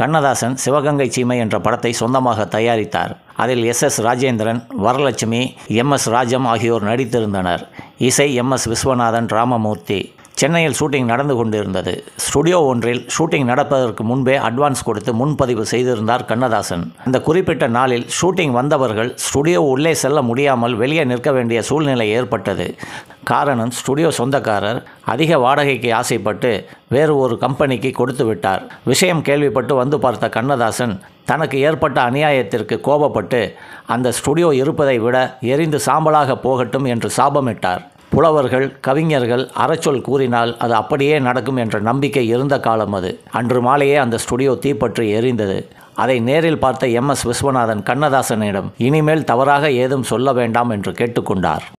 கண்ணதாசன் சிவகங்கை சீமை என்ற படத்தை சொந்தமாக தயாரித்தார். அதில் எஸ். ராஜேந்திரன், வரலட்சுமி, எம்.எஸ். ராஜம் ஆகியோர் நடித்திருந்தனர். இசை எம்.எஸ். விஸ்வநாதன், ராமமூர்த்தி. சென்னையில் ஷூட்டிங் நடந்து கொண்டிருந்தது. ஸ்டுடியோ ஒன்றில் ஷூட்டிங் நடப்பதற்கு முன்பே அட்வான்ஸ் கொடுத்து முன்பதிவு செய்திருந்தார் கண்ணதாசன். அந்த குறிப்பிட்ட நாளில் ஷூட்டிங் வந்தவர்கள் ஸ்டுடியோ உள்ளே செல்ல முடியாமல் வெளியே நிற்க வேண்டிய சூழ்நிலை ஏற்பட்டது. காரணம், ஸ்டுடியோ சொந்தக்காரர் அதிக வாடகைக்கு ஆசைப்பட்டு வேறு ஒரு கம்பெனிக்கு கொடுத்து விட்டார். விஷயம் கேள்விப்பட்டு வந்து பார்த்த கண்ணதாசன் தனக்கு ஏற்பட்ட அநியாயத்திற்கு கோபப்பட்டு அந்த ஸ்டுடியோ இருப்பதை விட எரிந்து சாம்பலாக போகட்டும் என்று சாபமிட்டார். புலவர்கள், கவிஞர்கள் அறச்சொல் கூறினால் அது அப்படியே நடக்கும் என்ற நம்பிக்கை இருந்த காலம் அது. அன்று மாலையே அந்த ஸ்டுடியோ தீப்பற்றி எரிந்தது. அதை நேரில் பார்த்த எம்.எஸ். விஸ்வநாதன் கண்ணதாசனிடம் இனிமேல் தவறாக ஏதும் சொல்ல வேண்டாம் என்று கேட்டுக்கொண்டார்.